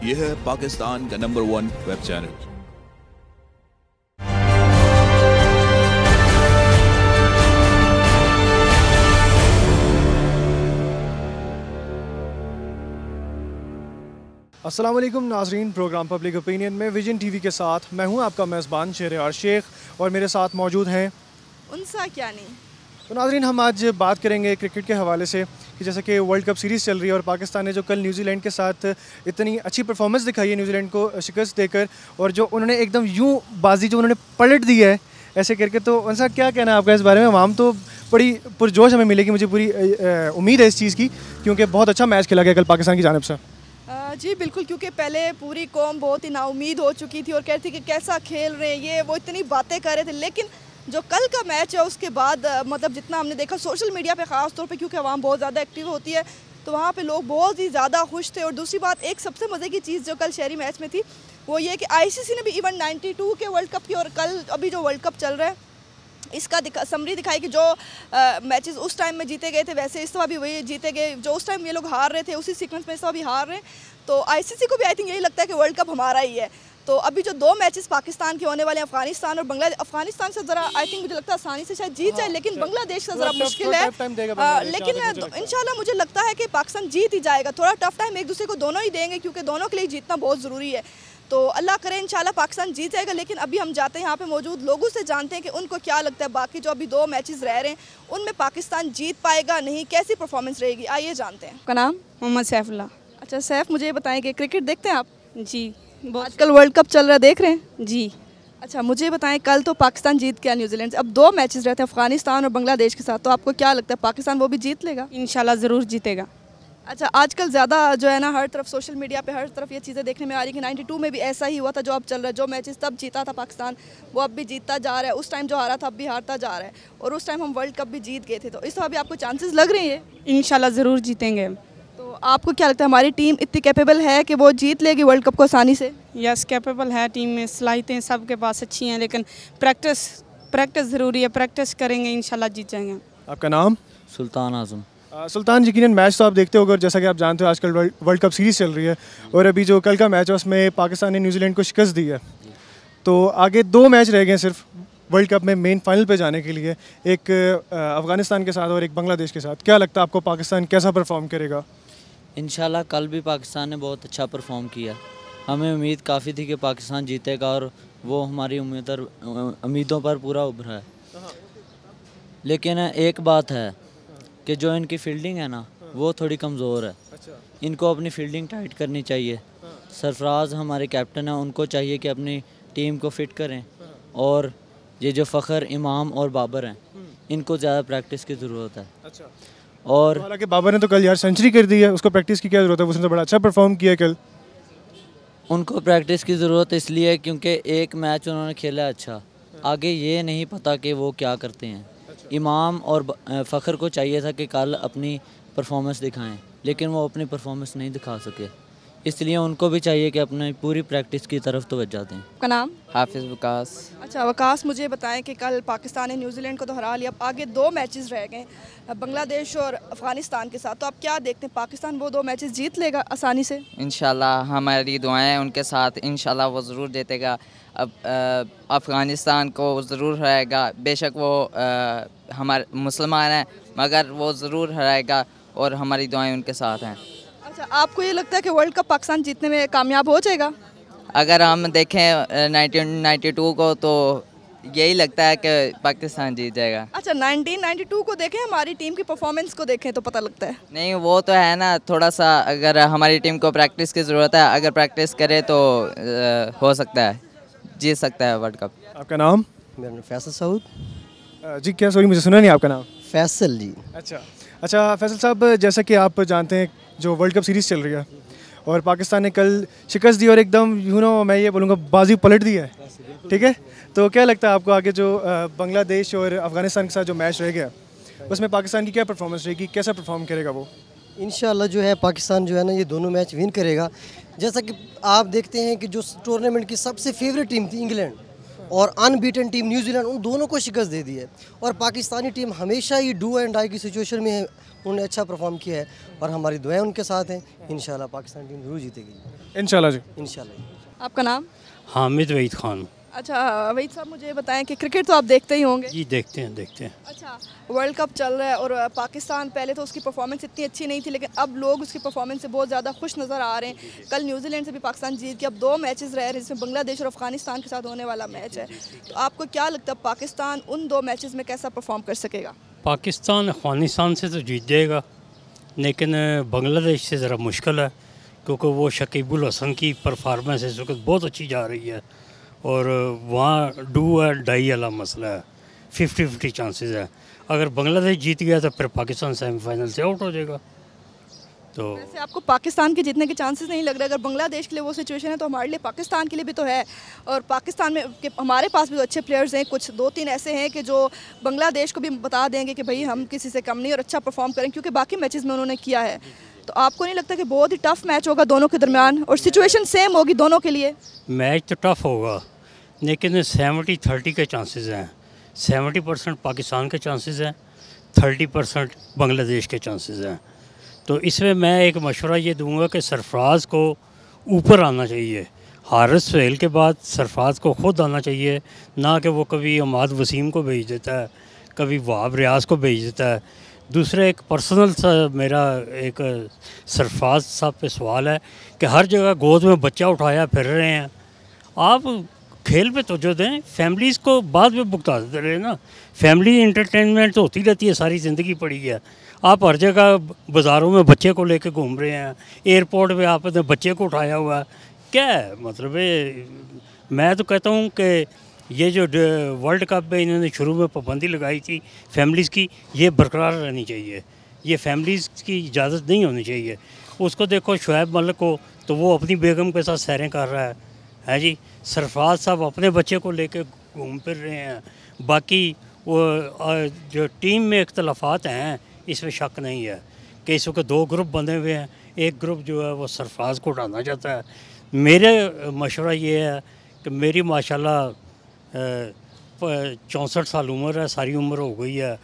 यह है पाकिस्तान का नंबर 1 वेब चैनल। अस्सलाम वालेकुम नाजरीन, प्रोग्राम पब्लिक ओपिनियन में विजन टीवी के साथ मैं हूं आपका मेज़बान शेर शेख और मेरे साथ मौजूद हैं उनसा क्या नहीं। तो नाजरीन, हम आज बात करेंगे क्रिकेट के हवाले से कि जैसे कि वर्ल्ड कप सीरीज़ चल रही है और पाकिस्तान ने जो कल न्यूजीलैंड के साथ इतनी अच्छी परफॉर्मेंस दिखाई है न्यूजीलैंड को शिकस्त देकर, और जो उन्होंने एकदम यूँ बाजी जो उन्होंने पलट दी है ऐसे करके, तो उनसा क्या कहना है आपका इस बारे में? आवाम तो बड़ी पुरजोश हमें मिलेगी, मुझे पूरी उम्मीद है इस चीज़ की, क्योंकि बहुत अच्छा मैच खेला गया कल पाकिस्तान की जानिब से। जी बिल्कुल, क्योंकि पहले पूरी कौम बहुत ही नाउमीद हो चुकी थी और कहती थी कि कैसा खेल रहे हैं ये, वो इतनी बातें कर रहे थे। लेकिन जो कल का मैच है उसके बाद मतलब जितना हमने देखा सोशल मीडिया पे ख़ास तौर पे, क्योंकि आवाम बहुत ज़्यादा एक्टिव होती है, तो वहाँ पे लोग बहुत ही ज़्यादा खुश थे। और दूसरी बात, एक सबसे मज़े की चीज़ जो कल शहरी मैच में थी वो ये कि ICC ने भी इवन 92 के वर्ल्ड कप की और कल अभी जो वर्ल्ड कप चल रहा है इसका समरी दिखाई कि जो मैचेस उस टाइम में जीते गए थे वैसे इस दफ़ा भी वही जीते गए। जो उस टाइम ये लोग हार रहे थे उसी सीक्वेंस में इस दफ़ा भी हार रहे हैं। तो ICC को भी आई थिंक यही लगता है कि वर्ल्ड कप हमारा ही है। तो अभी जो 2 मैचेस पाकिस्तान के होने वाले हैं, अफगानिस्तान और बांग्लादेश, अफगानिस्तान से ज़रा आई थिंक मुझे लगता है आसानी से शायद जीत जाए, लेकिन बांग्लादेश से ज़रा मुश्किल है। लेकिन इंशाल्लाह मुझे लगता है कि पाकिस्तान जीत ही जाएगा। थोड़ा टफ टाइम एक दूसरे को दोनों ही देंगे, क्योंकि दोनों के लिए जीतना बहुत ज़रूरी है। तो अल्लाह करे इंशाल्लाह पाकिस्तान जीत जाएगा। लेकिन अभी हम जाते हैं यहाँ पे मौजूद लोगों से, जानते हैं कि उनको क्या लगता है बाकी जो अभी 2 मैचेस रह रहे हैं उनमें पाकिस्तान जीत पाएगा नहीं, कैसी परफॉर्मेंस रहेगी, आइए जानते हैं। का नाम मोहम्मद सैफुल्लाह। अच्छा सैफ, मुझे ये बताएं कि क्रिकेट देखते हैं आप? जी बहुत। आजकल वर्ल्ड कप चल रहा है, देख रहे हैं? जी। अच्छा मुझे बताएं, कल तो पाकिस्तान जीत गया न्यूजीलैंड से, अब 2 मैचेस रहते हैं अफगानिस्तान और बांग्लादेश के साथ, तो आपको क्या लगता है पाकिस्तान वो भी जीत लेगा? इंशाल्लाह ज़रूर जीतेगा। अच्छा, आजकल ज़्यादा जो है ना हर तरफ सोशल मीडिया पे हर तरफ ये चीज़ें देखने में आ रही कि 92 में भी ऐसा ही हुआ था जो अब चल रहा है। जो मैचेस तब जीता था पाकिस्तान वो अब भी जीतता जा रहा है, उस टाइम जो हारा था अब भी हारता जा रहा है, और उस टाइम हम वर्ल्ड कप भी जीत गए थे। तो इस दफ़ा भी आपको चांसेस लग रहे हैं? इंशाल्लाह ज़रूर जीतेंगे। तो आपको क्या लगता है हमारी टीम इतनी कैपेबल है कि वो जीत लेगी वर्ल्ड कप को आसानी से? यस, कैपेबल है, टीम में सलाहियतें सबके पास अच्छी हैं, लेकिन प्रैक्टिस ज़रूरी है। प्रैक्टिस करेंगे इंशाल्लाह जीत जाएंगे। आपका नाम? सुल्तान आज़म। सुल्तान, यकीनन मैच तो आप देखते होगे, और जैसा कि आप जानते हो आजकल वर्ल्ड कप सीरीज़ चल रही है, और अभी जो कल का मैच है उसमें पाकिस्तान ने न्यूजीलैंड को शिकस्त दी है। तो आगे 2 मैच रह गए सिर्फ वर्ल्ड कप में मेन फाइनल पे जाने के लिए, एक अफ़गानिस्तान के साथ और एक बांग्लादेश के साथ। क्या लगता है आपको पाकिस्तान कैसा परफॉर्म करेगा? इंशाल्लाह कल भी पाकिस्तान ने बहुत अच्छा परफॉर्म किया। हमें उम्मीद काफ़ी थी कि पाकिस्तान जीतेगा और वो हमारी उम्मीदों पर पूरा उभरा है। लेकिन एक बात है कि जो इनकी फील्डिंग है ना वो थोड़ी कमज़ोर है। इनको अपनी फील्डिंग टाइट करनी चाहिए। सरफराज हमारे कैप्टन हैं, उनको चाहिए कि अपनी टीम को फिट करें, और ये जो फ़खर, इमाम और बाबर हैं इनको ज़्यादा प्रैक्टिस की ज़रूरत है। और हालांकि बाबर ने तो कल यार सेंचुरी कर दी है, उसको प्रैक्टिस की क्या ज़रूरत है? उसने तो बड़ा अच्छा परफॉर्म किया कल। उनको प्रैक्टिस की ज़रूरत इसलिए है क्योंकि एक मैच उन्होंने खेला अच्छा, आगे ये नहीं पता कि वो क्या करते हैं। इमाम और फ़खर को चाहिए था कि कल अपनी परफॉर्मेंस दिखाएं, लेकिन वो अपनी परफॉर्मेंस नहीं दिखा सके, इसलिए उनको भी चाहिए कि अपनी पूरी प्रैक्टिस की तरफ तवज्जो दें। का नाम? हाफिज़ वकास। अच्छा वकास, मुझे बताएं कि कल पाकिस्तान ने न्यूजीलैंड को तो हरा लिया, अब आगे 2 मैचेस रह गए बांग्लादेश और अफगानिस्तान के साथ, तो आप क्या देखते हैं पाकिस्तान वो 2 मैचेस जीत लेगा आसानी से? इंशाल्लाह हमारी दुआएं हैं उनके साथ, इंशाल्लाह वो ज़रूर जीतेगा। अब अफ़गानिस्तान को ज़रूर हराएगा, बेशक वो हमारे मुसलमान हैं मगर वो ज़रूर हराएगा, और हमारी दुआएं उनके साथ हैं। अच्छा, आपको ये लगता है कि वर्ल्ड कप पाकिस्तान जीतने में कामयाब हो जाएगा? अगर हम देखें 1992 को तो यही लगता है कि पाकिस्तान जीत जाएगा। अच्छा, 1992 को देखें, हमारी टीम की परफॉर्मेंस को देखें तो पता लगता है। नहीं वो तो है ना, थोड़ा सा अगर हमारी टीम को प्रैक्टिस की ज़रूरत है, अगर प्रैक्टिस करे तो हो सकता है जीत सकता है वर्ल्ड कप। आपका नाम? मेरा नाम फैसल साउद। जी क्या, सॉरी मुझे सुना नहीं आपका नाम। फैसल जी। अच्छा फैसल साहब, जैसा कि आप जानते हैं जो वर्ल्ड कप सीरीज़ चल रही है और पाकिस्तान ने कल शिकस्त दी और एकदम मैं ये बोलूँगा बाजी पलट दी है, ठीक है? तो क्या लगता है आपको आगे जो बांग्लादेश और अफ़गानिस्तान के साथ जो मैच रह गया उसमें पाकिस्तान की क्या परफॉर्मेंस रहेगी, कैसा परफॉर्म करेगा वो? इंशाल्लाह जो है पाकिस्तान जो है ना ये दोनों मैच विन करेगा। जैसा कि आप देखते हैं कि जो टूर्नामेंट की सबसे फेवरेट टीम थी इंग्लैंड और अनबीटन टीम न्यूजीलैंड, उन दोनों को शिकस्त दे दी है। और पाकिस्तानी टीम हमेशा ही डू एंड डाई की सिचुएशन में उन्होंने अच्छा परफॉर्म किया है और हमारी दुआएं उनके साथ हैं। इंशाल्लाह पाकिस्तान टीम जरूर जीतेगी। इंशाल्लाह जी। इंशाल्लाह। आपका नाम? हामिद वहीद खान। अच्छा वहीद साहब, मुझे बताएं कि क्रिकेट तो आप देखते ही होंगे। जी देखते हैं। अच्छा, वर्ल्ड कप चल रहा है और पाकिस्तान पहले तो उसकी परफॉर्मेंस इतनी अच्छी नहीं थी, लेकिन अब लोग उसकी परफॉर्मेंस से बहुत ज़्यादा खुश नज़र आ रहे हैं। कल न्यूजीलैंड से भी पाकिस्तान जीत के अब 2 मैचेस रह रहे हैं, जिसमें बांग्लादेश और अफगानिस्तान के साथ होने वाला मैच है। तो आपको क्या लगता है पाकिस्तान उन 2 मैचेस में कैसा परफॉर्म कर सकेगा? पाकिस्तान अफगानिस्तान से तो जीत जाएगा, लेकिन बांग्लादेश से ज़रा मुश्किल है, क्योंकि वो शकीबुल हसन की परफॉर्मेंस इस वक्त बहुत अच्छी जा रही है और वहाँ डू है डाई वाला मसला है, 50-50 चांसेस है। अगर बांग्लादेश जीत गया तो फिर पाकिस्तान सेमीफाइनल से आउट हो जाएगा। तो वैसे आपको पाकिस्तान के जीतने के चांसेस नहीं लग रहे? अगर बांग्लादेश के लिए वो सिचुएशन है तो हमारे लिए पाकिस्तान के लिए भी तो है। और पाकिस्तान में हमारे पास भी तो अच्छे प्लेयर्स हैं, कुछ 2-3 ऐसे हैं कि जो बांग्लादेश को भी बता देंगे कि भाई हम किसी से कम नहीं और अच्छा परफॉर्म करें, क्योंकि बाकी मैचेस में उन्होंने किया है। तो आपको नहीं लगता कि बहुत ही टफ मैच होगा दोनों के दरमियान और सिचुएशन सेम होगी दोनों के लिए? मैच तो टफ होगा, लेकिन 70-30 के चांसेस हैं। 70% पाकिस्तान के चांसेस हैं, 30% बांग्लादेश के चांसेस हैं। तो इसमें मैं एक मशवरा ये दूंगा कि सरफराज को ऊपर आना चाहिए। हारिस सुहेल के बाद सरफराज को ख़ुद आना चाहिए, ना कि वो कभी अमाद वसीम को भेज देता है, कभी वहाब रियाज को भेज देता है। दूसरा एक पर्सनल सा मेरा एक सरफराज साहब पे सवाल है कि हर जगह गोद में बच्चा उठाया फिर रहे हैं। आप खेल पे तवज्जो दें, फैमिलीज़ को बाद में भुगता देते रहे ना। फैमिली इंटरटेनमेंट तो होती रहती है, सारी ज़िंदगी पड़ी है। आप हर जगह बाज़ारों में बच्चे को लेके घूम रहे हैं, एयरपोर्ट पे आपने बच्चे को उठाया हुआ है, क्या है मतलब है? मैं तो कहता हूँ कि ये जो वर्ल्ड कप में इन्होंने शुरू में पाबंदी लगाई थी फैमिलीज़ की, ये बरकरार रहनी चाहिए। ये फैमिलीज़ की इजाज़त नहीं होनी चाहिए। उसको देखो शुएब मलिक को, तो वो अपनी बेगम के साथ सैरें कर रहा है जी। सरफराज साहब अपने बच्चे को लेके घूम फिर रहे हैं। बाकी वो जो टीम में इख्तलाफात हैं, इसमें शक नहीं है कि इस वक्त 2 ग्रुप बने हुए हैं। एक ग्रुप जो है वो सरफराज को उठाना चाहता है। मेरे मशवरा ये है कि मेरी माशाल्लाह 64 साल उम्र है, सारी उम्र हो गई है।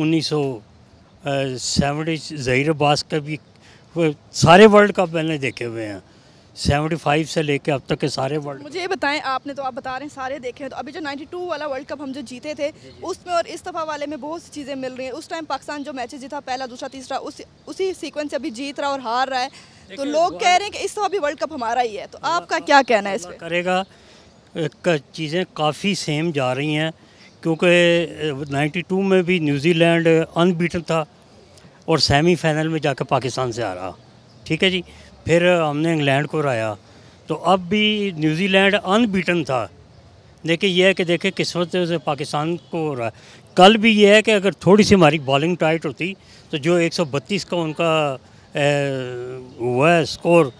1970 ज़हीर अब्बास का भी सारे वर्ल्ड कप मैंने देखे हुए हैं, 75 से लेके अब तक के सारे वर्ल्ड। मुझे ये बताएं, आपने तो आप बता रहे हैं सारे देखे हैं, तो अभी जो 92 वाला वर्ल्ड कप हम जो जीते थे उसमें और इस दफ़ा वाले में बहुत सी चीज़ें मिल रही हैं। उस टाइम पाकिस्तान जो मैचेस जीता, पहला दूसरा तीसरा, उसी सीक्वेंस से अभी जीत रहा और हार रहा है। तो लोग कह रहे हैं कि इस दफ़ा भी वर्ल्ड कप हमारा ही है। तो आपका क्या कहना है इस पर? करेगा चीज़ें काफ़ी सेम जा रही हैं, क्योंकि 92 में भी न्यूजीलैंड अनबीटन था और सेमीफाइनल में जाकर पाकिस्तान से हारा, ठीक है जी। फिर हमने इंग्लैंड को हराया, तो अब भी न्यूजीलैंड अनबीटन था, लेकिन यह है कि देखे किस्मत से पाकिस्तान को हो रहा है। कल भी ये है कि अगर थोड़ी सी हमारी बॉलिंग टाइट होती तो जो 132 का उनका हुआ है स्कोर,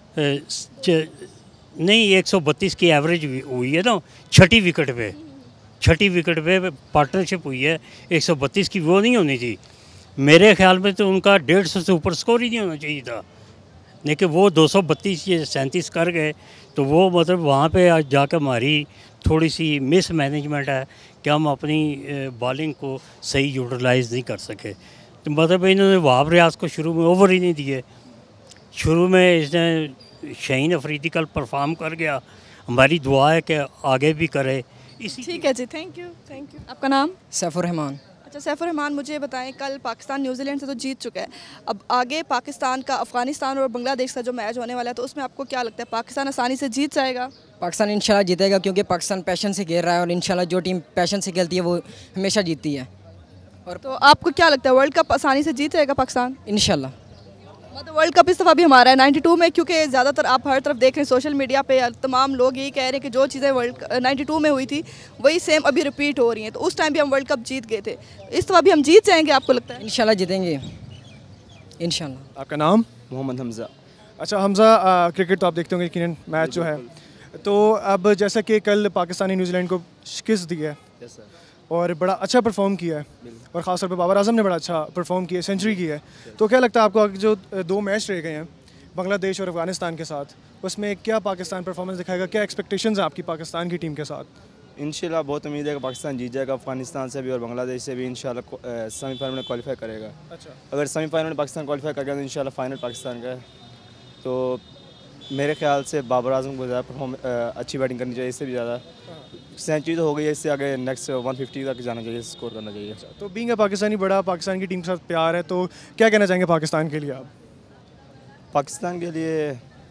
नहीं 132 की एवरेज हुई है ना, छठी विकेट पे पार्टनरशिप हुई है, 132 की वो नहीं होनी थी। मेरे ख्याल में तो उनका 150 से ऊपर स्कोर ही नहीं होना चाहिए था, लेकिन वो 232 या 37 कर गए। तो वो मतलब वहाँ पे आज जाकर हमारी थोड़ी सी मिस मैनेजमेंट है कि हम अपनी बॉलिंग को सही यूटिलाइज़ नहीं कर सके। तो मतलब इन्होंने वहाब रियाज को शुरू में ओवर ही नहीं दिए। शुरू में इसने शाहीन अफरीदी कल परफॉर्म कर गया, हमारी दुआ है कि आगे भी करे। इसी ठीक है जी, थैंक यू। आपका नाम? सैफुर रहमान। अच्छा सैफुर रहमान, मुझे बताएं, कल पाकिस्तान न्यूजीलैंड से तो जीत चुका है, अब आगे पाकिस्तान का अफगानिस्तान और बांग्लादेश का जो मैच होने वाला है, तो उसमें आपको क्या लगता है पाकिस्तान आसानी से जीत जाएगा? पाकिस्तान इंशाल्लाह जीतेगा, क्योंकि पाकिस्तान पैशन से खेल रहा है और इंशाल्लाह जो टीम पैशन से खेलती है वो हमेशा जीतती है। और तो आपको क्या लगता है वर्ल्ड कप आसानी से जीत जाएगा पाकिस्तान? इंशाल्लाह मतलब वर्ल्ड कप इस दफ़ा भी हमारा है 92 में, क्योंकि ज़्यादातर आप हर तरफ देख रहे हैं सोशल मीडिया पे तमाम लोग यही कह रहे हैं कि जो चीज़ें 92 में हुई थी वही सेम अभी रिपीट हो रही हैं। तो उस टाइम भी हम वर्ल्ड कप जीत गए थे, इस दफ़ा भी हम जीत जाएंगे आपको लगता है? इंशाल्लाह जीतेंगे इंशाल्लाह। आपका नाम? मोहम्मद हमज़ा। अच्छा हमज़ा, क्रिकेट तो आप देखते होंगे यकीनन, मैच जो है, तो अब जैसा कि कल पाकिस्तान ने न्यूजीलैंड को शिकस्त दी है और बड़ा अच्छा परफॉर्म किया है और ख़ासतौर पे बाबर आजम ने बड़ा अच्छा परफॉर्म किया, सेंचुरी की है, तो क्या लगता है आपको जो 2 मैच रह गए हैं बांग्लादेश और अफगानिस्तान के साथ, उसमें क्या पाकिस्तान परफॉर्मेंस दिखाएगा? क्या एक्सपेक्टेशंस हैं आपकी पाकिस्तान की टीम के साथ? इंशाल्लाह बहुत उम्मीद है कि पाकिस्तान जीत जाएगा, अफगानिस्तान से भी और बांग्लादेश से भी इंशाल्लाह सेमीफाइनल में क्वालिफाई करेगा। अच्छा, अगर सेमीफाइनल में पाकिस्तान क्वालिफाई कर गया तो इंशाल्लाह फाइनल पाकिस्तान का है। तो मेरे ख्याल से बाबर आजम को ज़्यादा अच्छी बैटिंग करनी चाहिए, इससे भी ज़्यादा सेंचुरी तो हो गई है, इससे आगे नेक्स्ट 150 तक जाना चाहिए, स्कोर करना चाहिए। तो बीइंग अ पाकिस्तानी बड़ा पाकिस्तान की टीम के साथ प्यार है, तो क्या कहना चाहेंगे पाकिस्तान के लिए आप? पाकिस्तान के लिए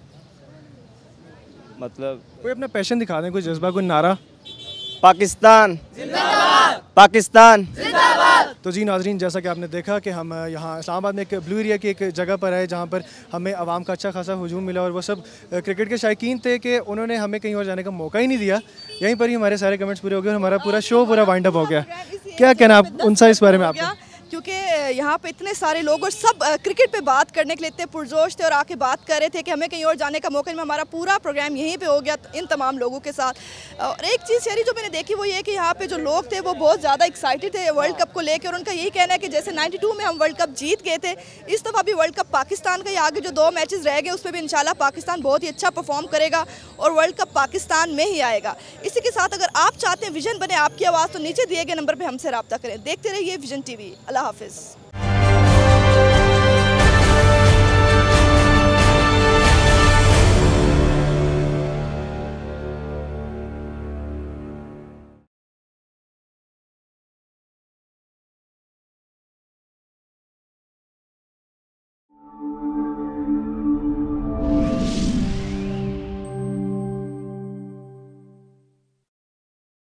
मतलब कोई अपना पैशन दिखा दें, कोई जज्बा, कोई नारा। पाकिस्तान पाकिस्तान। तो जी नाजरीन, जैसा कि आपने देखा कि हम यहाँ इस्लामाबाद में एक ब्लू एरिया की एक जगह पर आए जहाँ पर हमें आवाम का अच्छा खासा हुजूम मिला और वो सब क्रिकेट के शायकीन थे कि उन्होंने हमें कहीं और जाने का मौका ही नहीं दिया। यहीं पर ही हमारे सारे कमेंट्स पूरे हो गए और हमारा पूरा शो पूरा वाइंड अप हो गया। क्या कहना आप उनसे इस बारे में आपका? क्योंकि यहाँ पे इतने सारे लोग और सब क्रिकेट पे बात करने के लिए इतने पुरजोश थे और आके बात कर रहे थे कि हमें कहीं और जाने का मौका नहीं। हमारा पूरा प्रोग्राम यहीं पे हो गया इन तमाम लोगों के साथ। और एक चीज़ यारी जो मैंने देखी वो ये कि यहाँ पे जो लोग थे वो बहुत ज़्यादा एक्साइटेड थे वर्ल्ड कप को लेकर और उनका यही कहना है कि जैसे 92 में हम वर्ल्ड कप जीत गए थे, इस दफ़ा भी वर्ल्ड कप पाकिस्तान का ही आगे जो 2 मैचेस रह गए उसमें भी इंशाल्लाह पाकिस्तान बहुत ही अच्छा परफॉर्म करेगा और वर्ल्ड कप पाकिस्तान में ही आएगा। इसी के साथ अगर आप चाहते हैं विजन बने आपकी आवाज़, तो नीचे दिए गए नंबर पर हमसे रब्ता करें। देखते रहिए विजन TV। अल्लाह हाफिज़।